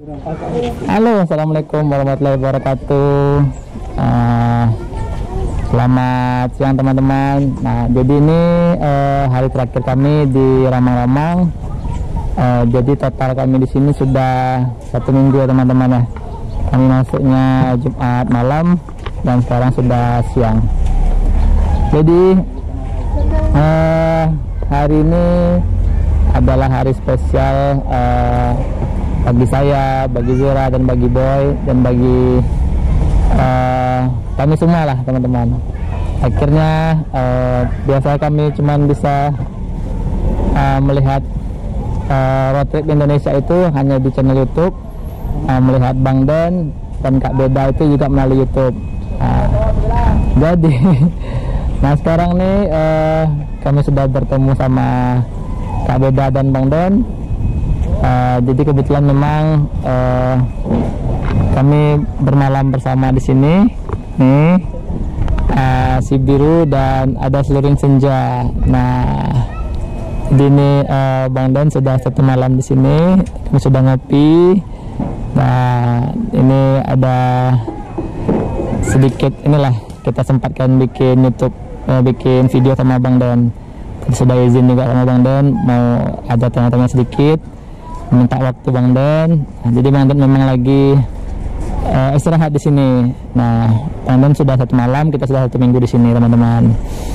Halo, assalamualaikum warahmatullahi wabarakatuh. Selamat siang teman-teman. Nah, jadi ini hari terakhir kami di Ramang-Ramang. Jadi total kami di sini sudah 1 minggu ya teman-teman ya. Kami masuknya Jumat malam dan sekarang sudah siang. Jadi hari ini adalah hari spesial bagi saya, bagi Zura, dan bagi Boy, dan bagi kami semua lah teman-teman. Akhirnya biasanya kami cuma bisa melihat road trip Indonesia itu hanya di channel YouTube, melihat Bang Den dan Kak Beda itu juga melalui YouTube. Jadi nah sekarang nih kami sudah bertemu sama Kak Beda dan Bang Den. Jadi kebetulan memang kami bermalam bersama di sini nih, si biru dan ada seluring senja. Nah, jadi ini Bang Den sudah 1 malam di sini, kami sudah ngopi. Nah, ini ada sedikit inilah kita sempatkan bikin YouTube, bikin video sama Bang Den. Sudah izin juga sama Bang Den, mau ada tanya-tanya sedikit, minta waktu Bang Den. Nah, jadi Bang Den memang lagi istirahat di sini. Nah, Bang Den sudah 1 malam, kita sudah 1 minggu di sini teman-teman.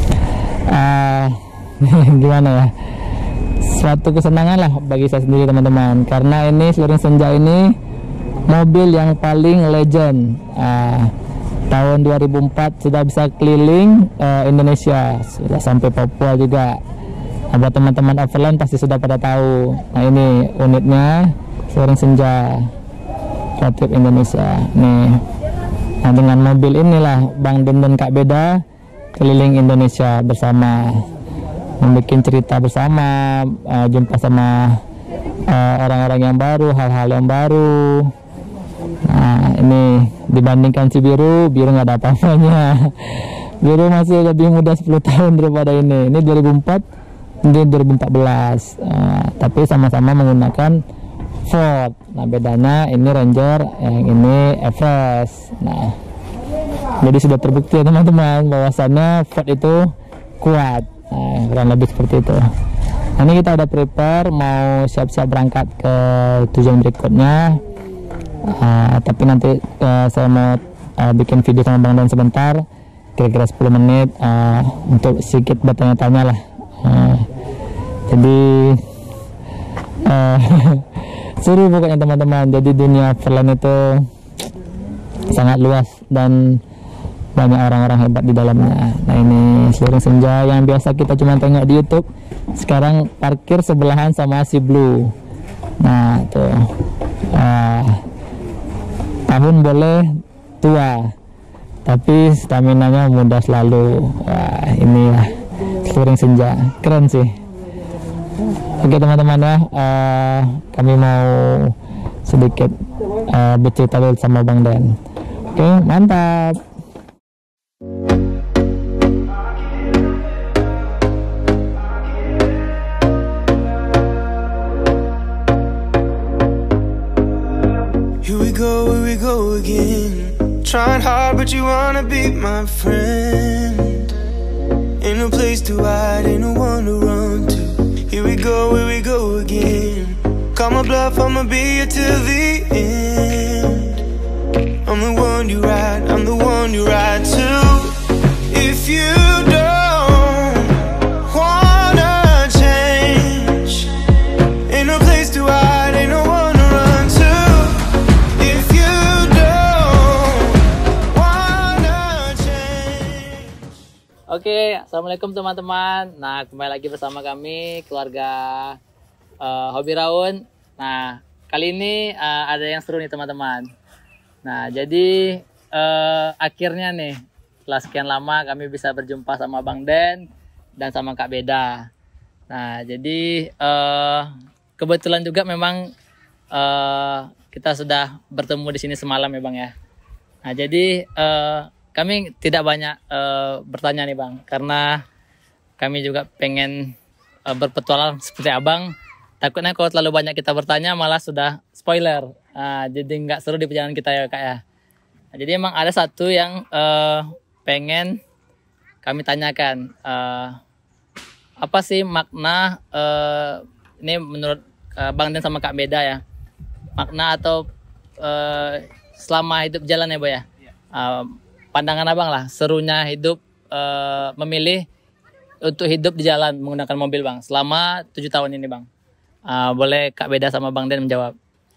Gimana ya? Suatu kesenangan lah bagi saya sendiri teman-teman, karena ini seluring senja ini mobil yang paling legend. Tahun 2004 sudah bisa keliling Indonesia, sudah sampai Papua juga. Ada teman-teman Overland pasti sudah pada tahu. Nah, ini unitnya seluring senja road trip Indonesia nih. Nah, dengan mobil inilah Bang Den dan Kak Beda keliling Indonesia bersama, membuat cerita bersama, jumpa sama orang-orang yang baru, hal-hal yang baru. Nah, ini dibandingkan si biru nggak ada apa-apanya. Biru masih lebih muda 10 tahun daripada ini. Ini 2004, ini 2014. Tapi sama-sama menggunakan Ford. Nah, bedanya ini Ranger, yang ini Everest. Nah, jadi sudah terbukti ya teman-teman bahwasannya Ford itu kuat. Nah, kurang lebih seperti itu. Nah, ini kita udah prepare mau siap-siap berangkat ke tujuan berikutnya. Tapi nanti saya mau bikin video sama Bang Dan sebentar, kira-kira 10 menit untuk sedikit bertanya-tanya lah. Jadi seru pokoknya teman-teman. Jadi dunia Overland itu sangat luas dan banyak orang-orang hebat di dalamnya. Nah, ini seluring senja yang biasa kita cuma tengok di YouTube, sekarang parkir sebelahan sama si Blue. Nah, tuh tahun boleh tua tapi stamina-nya muda selalu. Wah, inilah seluring senja, keren sih. Oke teman-teman ya, kami mau sedikit bercerita dulu sama Bang Den. Oke, mantap. Here we go again. Trying hard but you wanna be my friend. Ain't no place to hide, ain't no one to run to. Here we go again. Call my bluff, I'ma be here till the end. I'm the one you ride, I'm the one you ride to. If you don't wanna change, ain't no place to hide, ain't no one to run to. If you don't wanna change. Oke, assalamualaikum teman-teman. Nah, kembali lagi bersama kami keluarga Hobi Raun. Nah, kali ini ada yang seru nih teman-teman. Nah, jadi akhirnya nih setelah sekian lama kami bisa berjumpa sama Bang Den dan sama Kak Beda. Nah, jadi kebetulan juga memang kita sudah bertemu di sini semalam ya Bang ya. Nah, jadi kami tidak banyak bertanya nih Bang, karena kami juga pengen berpetualang seperti Abang. Takutnya kalau terlalu banyak kita bertanya malah sudah spoiler. Jadi nggak seru di perjalanan kita ya Kak ya. Nah, jadi emang ada satu yang pengen kami tanyakan. Apa sih makna ini menurut Bang Den sama Kak Beda ya, makna atau selama hidup jalan ya Boy ya, pandangan abang lah serunya hidup memilih untuk hidup di jalan menggunakan mobil Bang selama 7 tahun ini Bang. Boleh Kak Beda sama Bang Den menjawab.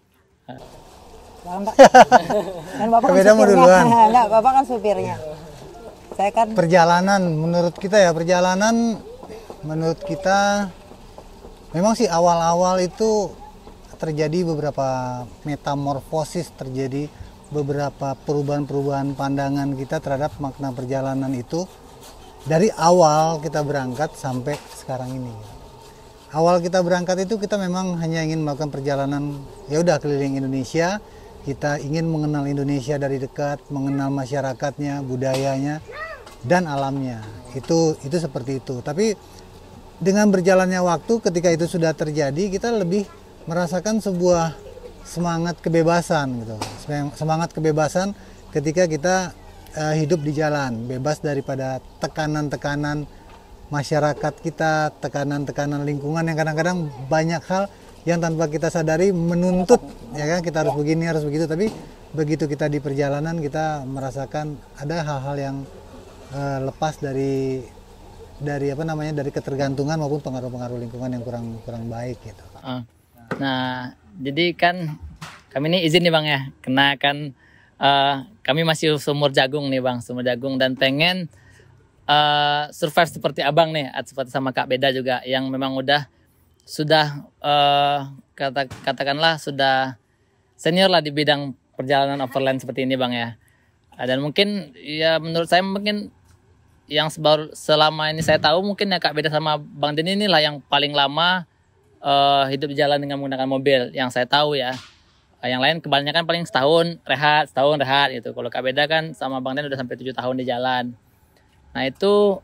Kan Bapak Kak Beda mau duluan. Enggak, Bapak kan supirnya. Saya kan Perjalanan menurut kita ya, perjalanan menurut kita memang sih awal-awal itu terjadi beberapa metamorfosis, terjadi beberapa perubahan-perubahan pandangan kita terhadap makna perjalanan itu dari awal kita berangkat sampai sekarang ini. Awal kita berangkat itu kita memang hanya ingin melakukan perjalanan ya udah keliling Indonesia. Kita ingin mengenal Indonesia dari dekat, mengenal masyarakatnya, budayanya, dan alamnya. Itu seperti itu. Tapi dengan berjalannya waktu, ketika itu sudah terjadi, kita lebih merasakan sebuah semangat kebebasan gitu. Semangat kebebasan ketika kita hidup di jalan, bebas daripada tekanan-tekanan masyarakat kita, tekanan-tekanan lingkungan yang kadang-kadang banyak hal yang tanpa kita sadari menuntut, ya kan, kita harus begini, harus begitu. Tapi begitu kita di perjalanan, kita merasakan ada hal-hal yang lepas dari apa namanya, dari ketergantungan maupun pengaruh-pengaruh lingkungan yang kurang baik gitu. Nah, jadi kan kami ini izin nih Bang ya, karena kan kami masih sumur jagung nih Bang, sumur jagung, dan pengen survive seperti Abang nih, seperti sama Kak Beda juga, yang memang sudah katakanlah sudah senior lah di bidang perjalanan overland seperti ini Bang ya. Dan mungkin ya menurut saya mungkin yang selama ini saya tahu mungkin ya Kak Beda sama Bang Den inilah yang paling lama hidup di jalan dengan menggunakan mobil yang saya tahu ya. Yang lain kebanyakan paling setahun rehat gitu. Kalau Kak Beda kan sama Bang Den udah sampai 7 tahun di jalan. Nah itu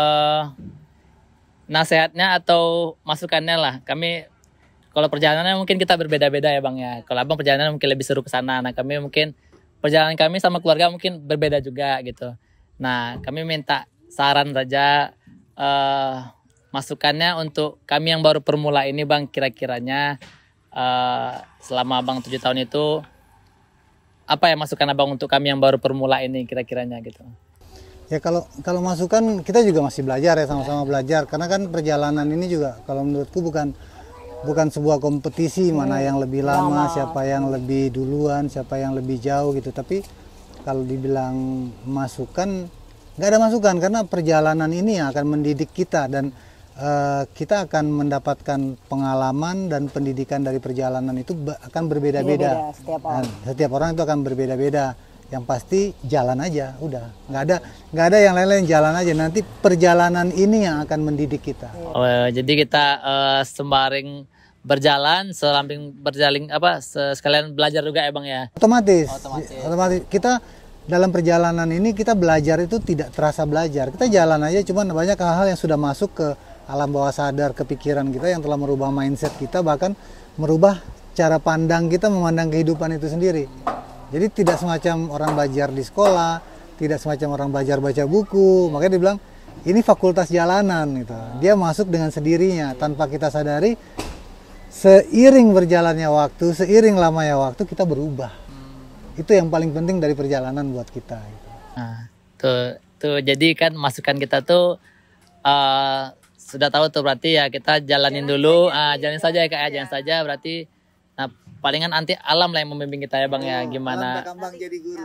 nasihatnya atau masukannya lah. Kami kalau perjalanannya mungkin kita berbeda-beda ya Bang ya. Kalau Abang perjalanan mungkin lebih seru ke sana. Nah kami mungkin perjalanan kami sama keluarga mungkin berbeda juga gitu. Nah kami minta saran saja, masukannya untuk kami yang baru permula ini Bang, kira-kiranya selama Abang 7 tahun itu apa ya masukan Abang untuk kami yang baru permula ini kira-kiranya gitu. Ya kalau masukan, kita juga masih belajar ya, sama-sama belajar, karena kan perjalanan ini juga kalau menurutku bukan sebuah kompetisi mana yang lebih lama, siapa yang lebih duluan, siapa yang lebih jauh gitu. Tapi kalau dibilang masukan, nggak ada masukan, karena perjalanan ini yang akan mendidik kita, dan kita akan mendapatkan pengalaman dan pendidikan dari perjalanan itu akan berbeda-beda. Setiap orang itu akan berbeda-beda. Yang pasti jalan aja, udah nggak ada yang lain-lain, jalan aja. Nanti perjalanan ini yang akan mendidik kita. Jadi kita sembari berjalan, sekalian belajar juga ya Bang ya. Otomatis. Kita dalam perjalanan ini kita belajar itu tidak terasa belajar. Kita jalan aja, cuman banyak hal-hal yang sudah masuk ke alam bawah sadar, ke pikiran kita yang telah merubah mindset kita, bahkan merubah cara pandang kita memandang kehidupan itu sendiri. Jadi tidak semacam orang belajar di sekolah, tidak semacam orang belajar baca buku. Makanya dia bilang ini fakultas jalanan gitu. Dia masuk dengan sendirinya tanpa kita sadari. Seiring berjalannya waktu, seiring lamanya waktu kita berubah. Itu yang paling penting dari perjalanan buat kita. Gitu. Nah, tuh jadi kan masukan kita tuh sudah tahu tuh, berarti ya kita jalanin dulu, jalanin saja ya Kak ya, jalan saja berarti. Nah, palingan nanti alam lah yang membimbing kita ya Bang ya, gimana. Alam jadi guru.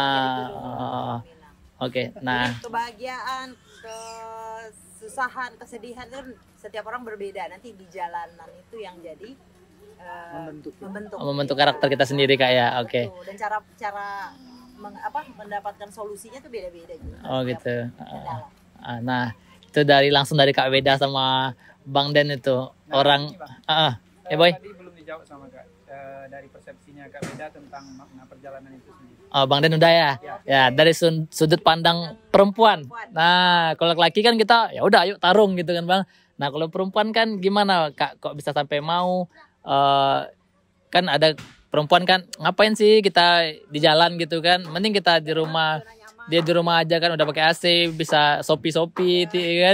Oke. Nah, kebahagiaan, kesusahan, kesedihan itu setiap orang berbeda. Nanti di jalanan itu yang jadi membentuk karakter kita sendiri Kak ya. Oke. Dan cara mendapatkan solusinya tuh beda-beda juga. Oh gitu. Nah, itu langsung dari Kak Beda sama Bang Den itu orang. Boy. Tadi belum dijawab sama Kak, dari persepsinya Kak Beda tentang makna perjalanan itu sendiri. Oh, Bang Den udah ya. Ya, dari sudut pandang perempuan. Nah, kalau laki kan kita ya udah ayo tarung gitu kan Bang. Nah, kalau perempuan kan gimana Kak, kok bisa sampai mau kan ada perempuan kan ngapain sih kita di jalan gitu kan, mending kita di rumah, dia di rumah aja kan, udah pakai AC, bisa Shopee kan.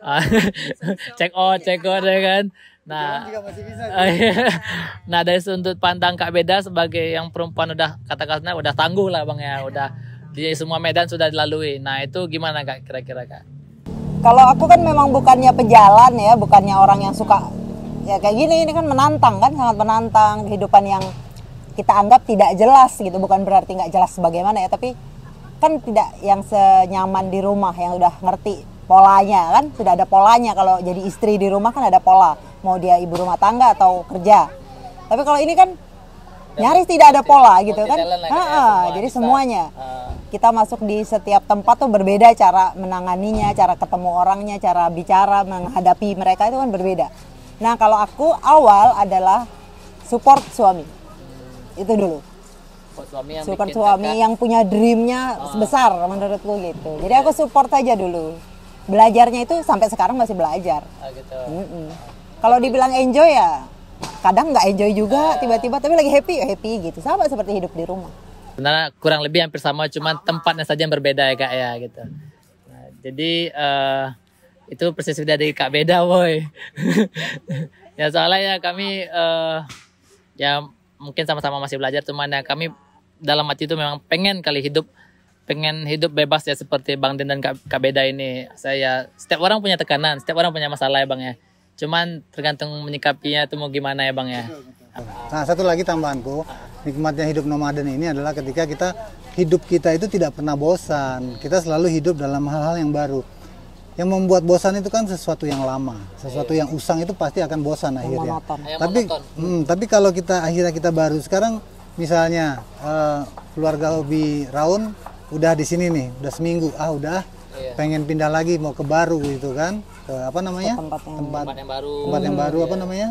check out ya kan. Nah, nah dari sudut pandang Kak Beda sebagai yang perempuan udah kata-katanya udah tangguh lah Bang ya, udah di semua medan sudah dilalui. Nah itu gimana Kak kira-kira Kak? Kalau aku kan memang bukannya pejalan ya, bukannya orang yang suka ya kayak gini, ini kan menantang kan, sangat menantang kehidupan yang kita anggap tidak jelas gitu, bukan berarti nggak jelas bagaimana ya, tapi kan tidak yang senyaman di rumah yang udah ngerti polanya kan, sudah ada polanya. Kalau jadi istri di rumah kan ada pola, mau dia ibu rumah tangga atau kerja. Tapi kalau ini kan nyaris tidak ada pola gitu kan. Jadi semuanya kita masuk di setiap tempat tuh berbeda, cara menanganinya, cara ketemu orangnya, cara bicara, menghadapi mereka itu kan berbeda. Nah kalau aku awal adalah support suami, itu dulu. Support suami yang punya dreamnya besar menurutku gitu. Jadi aku support saja dulu. Belajarnya itu sampai sekarang masih belajar. Gitu. Kalau dibilang enjoy ya, kadang nggak enjoy juga tiba-tiba, tapi lagi happy gitu. Sama seperti hidup di rumah. Sebenarnya kurang lebih hampir sama, cuman tempatnya saja yang berbeda ya Kak ya gitu. Nah, jadi itu persis dari Kak Beda boy. Ya soalnya ya kami ya mungkin sama-sama masih belajar, cuman ya kami dalam hati itu memang pengen hidup bebas ya seperti Bang Den dan Kak Beda ini. Saya setiap orang punya tekanan, setiap orang punya masalah ya Bang ya. Cuman tergantung menyikapinya itu mau gimana ya Bang ya. Nah satu lagi tambahanku, nikmatnya hidup nomaden ini adalah ketika hidup kita itu tidak pernah bosan. Kita selalu hidup dalam hal-hal yang baru. Yang membuat bosan itu kan sesuatu yang lama, sesuatu yang usang itu pasti akan bosan akhirnya. Tapi kalau akhirnya kita baru sekarang, misalnya keluarga hobi Raun udah di sini nih, udah seminggu, pengen pindah lagi, mau ke baru gitu kan, ke apa namanya, tempat yang baru apa namanya,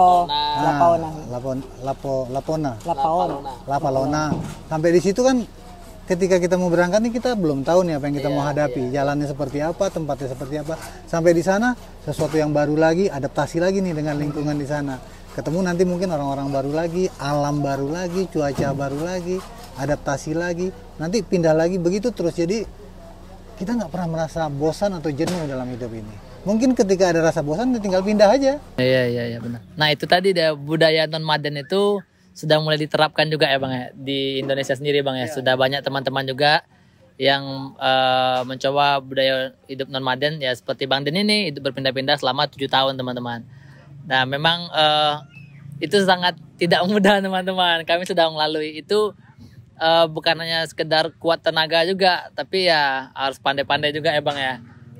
Lapalona. Sampai di situ kan, ketika kita mau berangkat nih kita belum tahu nih apa yang kita mau hadapi, jalannya seperti apa, tempatnya seperti apa. Sampai di sana sesuatu yang baru lagi, adaptasi lagi nih dengan lingkungan di sana. Ketemu nanti mungkin orang-orang baru lagi, alam baru lagi, cuaca baru lagi, adaptasi lagi, nanti pindah lagi, begitu terus. Jadi kita nggak pernah merasa bosan atau jenuh dalam hidup ini. Mungkin ketika ada rasa bosan tinggal pindah aja. Iya benar. Nah itu tadi budaya nomaden itu sudah mulai diterapkan juga ya Bang ya di Indonesia sendiri Bang ya. Sudah banyak teman-teman juga yang mencoba budaya hidup nomaden ya, seperti Bang Den ini hidup berpindah-pindah selama 7 tahun teman-teman. Nah memang itu sangat tidak mudah teman-teman. Kami sudah melalui itu, bukan hanya sekedar kuat tenaga juga, tapi ya harus pandai-pandai juga ya Bang ya.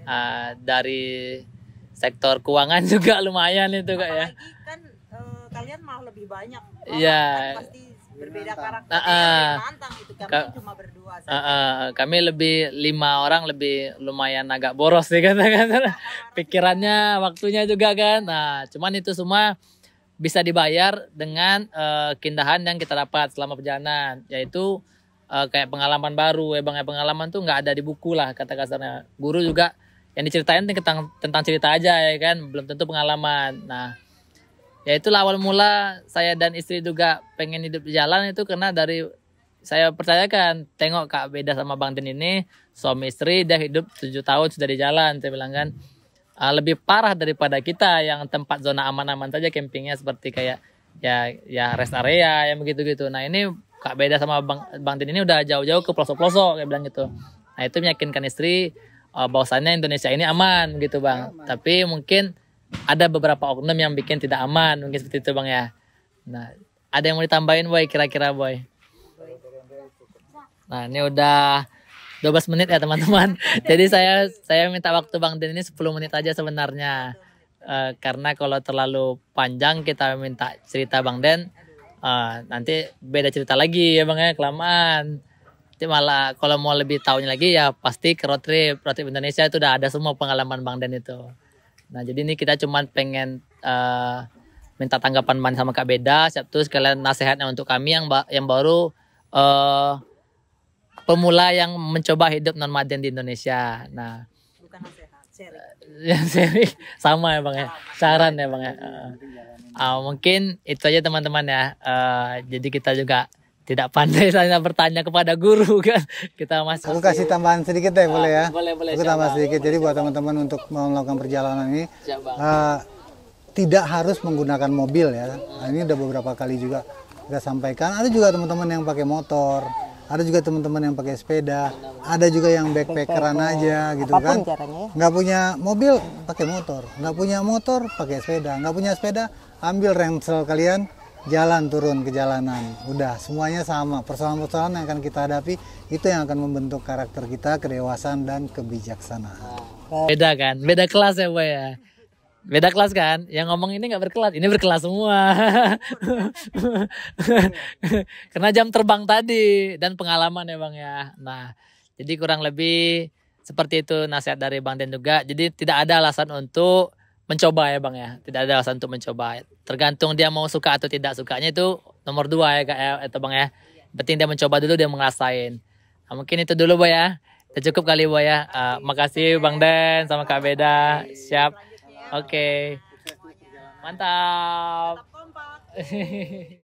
Dari sektor keuangan juga lumayan itu Kak ya. Apalagi kan kalian malah lebih banyak. Iya. Kan pasti berbeda karakter. Nantang itu kami cuma berdua. Kami lebih 5 orang, lebih lumayan agak boros sih kata-kata. Pikirannya, waktunya juga kan. Nah, cuman itu semua bisa dibayar dengan keindahan yang kita dapat selama perjalanan, yaitu kayak pengalaman baru ya Bang. Pengalaman tuh nggak ada di buku lah kata kasarnya. Guru juga yang diceritain tentang cerita aja ya kan, belum tentu pengalaman. Nah, ya itulah awal mula saya dan istri juga pengen hidup di jalan itu karena dari saya percayakan, tengok Kak Beda sama Bang Den ini suami istri dia hidup 7 tahun sudah di jalan, saya bilang kan lebih parah daripada kita yang tempat zona aman-aman saja campingnya, seperti kayak ya rest area yang begitu-gitu. Nah ini Kak Beda sama Bang Den ini udah jauh-jauh ke pelosok-pelosok kayak bilang gitu. Nah itu meyakinkan istri bahwasannya Indonesia ini aman gitu Bang. Tapi mungkin ada beberapa oknum yang bikin tidak aman, mungkin seperti itu Bang ya. Nah, ada yang mau ditambahin Boy kira-kira Boy? Nah, ini udah 12 menit ya teman-teman. Jadi saya minta waktu Bang Den ini 10 menit aja sebenarnya. Karena kalau terlalu panjang kita minta cerita Bang Den, nanti beda cerita lagi ya Bang ya, kelamaan. Nanti malah kalau mau lebih tahunya lagi ya pasti ke road trip Indonesia itu udah ada semua pengalaman Bang Den itu. Nah jadi ini kita cuman pengen minta tanggapan Man sama Kak Beda, siap tuh sekalian nasihatnya untuk kami yang baru pemula yang mencoba hidup nomaden di Indonesia. Nah, Bukan nasihat, Yang seri sama ya bang ya, saran ya bang ya. Mungkin itu aja teman-teman ya. Jadi kita juga tidak pandai saya bertanya kepada guru kan. Kita masih. Aku kasih tambahan sedikit deh, boleh ya? Boleh. Aku tambah sedikit. Jadi buat teman-teman untuk melakukan perjalanan ini, tidak harus menggunakan mobil ya. Nah, ini udah beberapa kali juga kita sampaikan. Ada juga teman-teman yang pakai motor, ada juga teman-teman yang pakai sepeda, ada juga yang backpackeran aja gitu kan. Nggak punya mobil pakai motor, nggak punya motor pakai sepeda, nggak punya sepeda ambil ransel kalian, jalan turun ke jalanan. Udah semuanya sama. Persoalan-persoalan yang akan kita hadapi itu yang akan membentuk karakter kita, kedewasaan dan kebijaksanaan. Beda kan, beda kelas ya boy ya. Beda kelas kan, yang ngomong ini nggak berkelas, ini berkelas semua. Karena jam terbang tadi dan pengalaman ya bang ya. Nah, jadi kurang lebih seperti itu nasihat dari Bang Den juga. Jadi tidak ada alasan untuk mencoba ya bang ya, tidak ada alasan untuk mencoba. Tergantung dia mau suka atau tidak sukanya itu nomor 2 ya kak ya, itu bang ya. Penting dia mencoba dulu, dia ngerasain. Nah, mungkin itu dulu boy ya. Udah cukup kali boy ya. Makasih Bang Den sama Kak Beda. Siap. Oke. Mantap.